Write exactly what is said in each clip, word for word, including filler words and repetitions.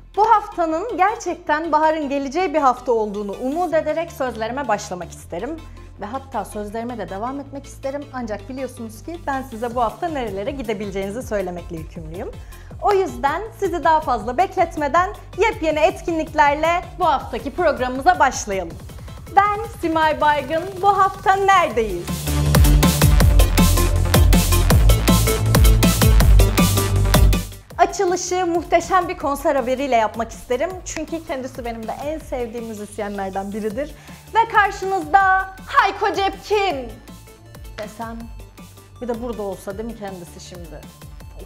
Bu haftanın gerçekten baharın geleceği bir hafta olduğunu umut ederek sözlerime başlamak isterim. Ve hatta sözlerime de devam etmek isterim. Ancak biliyorsunuz ki ben size bu hafta nerelere gidebileceğinizi söylemekle yükümlüyüm. O yüzden sizi daha fazla bekletmeden yepyeni etkinliklerle bu haftaki programımıza başlayalım. Ben Simay Baygın, bu hafta neredeyiz? Açılışı muhteşem bir konser haberiyle yapmak isterim. Çünkü kendisi benim de en sevdiğim müzisyenlerden biridir. Ve karşınızda Hayko Cepkin desem, bir de burada olsa değil mi kendisi şimdi? Of.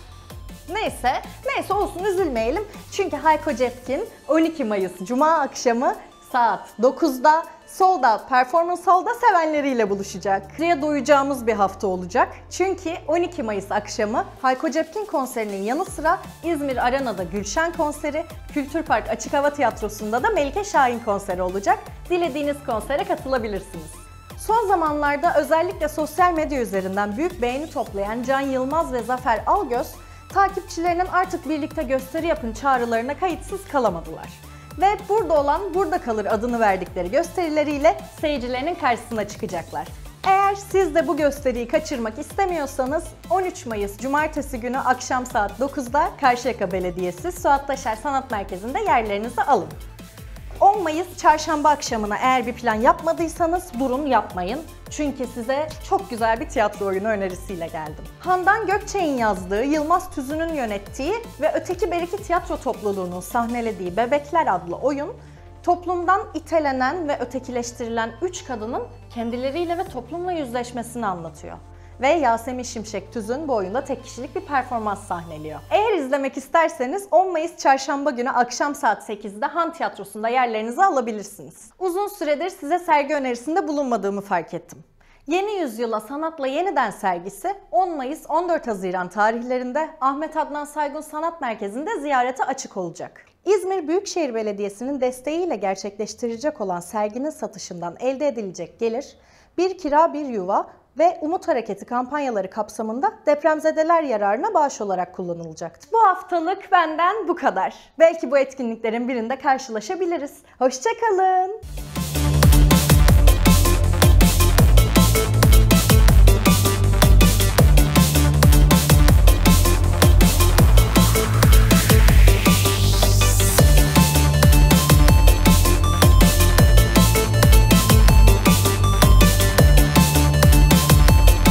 Neyse, neyse olsun, üzülmeyelim. Çünkü Hayko Cepkin on iki Mayıs Cuma akşamı saat dokuzda Sold Out Performance Hall'da sevenleriyle buluşacak. Buraya doyacağımız bir hafta olacak. Çünkü on iki Mayıs akşamı Hayko Cepkin konserinin yanı sıra İzmir Arena'da Gülşen konseri, Kültürpark Açık Hava Tiyatrosu'nda da Melike Şahin konseri olacak. Dilediğiniz konsere katılabilirsiniz. Son zamanlarda özellikle sosyal medya üzerinden büyük beğeni toplayan Can Yılmaz ve Zafer Algöz, takipçilerinin artık birlikte gösteri yapın çağrılarına kayıtsız kalamadılar. Ve burada olan burada kalır adını verdikleri gösterileriyle seyircilerinin karşısına çıkacaklar. Eğer siz de bu gösteriyi kaçırmak istemiyorsanız on üç Mayıs Cumartesi günü akşam saat dokuzda Karşıyaka Belediyesi Suat Taşer Sanat Merkezi'nde yerlerinizi alın. on Mayıs Çarşamba akşamına eğer bir plan yapmadıysanız durun, yapmayın. Çünkü size çok güzel bir tiyatro oyunu önerisiyle geldim. Handan Gökçek'in yazdığı, Yılmaz Tüzün'ün yönettiği ve Öteki Beriki Tiyatro Topluluğu'nun sahnelediği Bebekler adlı oyun, toplumdan itelenen ve ötekileştirilen üç kadının kendileriyle ve toplumla yüzleşmesini anlatıyor. Ve Yasemin Şimşek Tüzün bu oyunda tek kişilik bir performans sahneliyor. Eğer izlemek isterseniz on Mayıs Çarşamba günü akşam saat sekizde Han Tiyatrosu'nda yerlerinizi alabilirsiniz. Uzun süredir size sergi önerisinde bulunmadığımı fark ettim. Yeni Yüzyıla Sanatla Yeniden sergisi on Mayıs on dört Haziran tarihlerinde Ahmet Adnan Saygun Sanat Merkezi'nde ziyarete açık olacak. İzmir Büyükşehir Belediyesi'nin desteğiyle gerçekleştirilecek olan serginin satışından elde edilecek gelir, Bir Kira Bir Yuva ve Umut Hareketi kampanyaları kapsamında depremzedeler yararına bağış olarak kullanılacaktır. Bu haftalık benden bu kadar. Belki bu etkinliklerin birinde karşılaşabiliriz. Hoşça kalın.